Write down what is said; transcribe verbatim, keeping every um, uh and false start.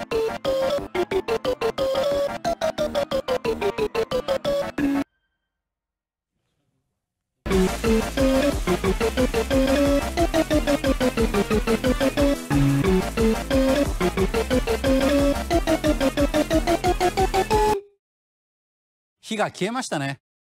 火が消えましたね。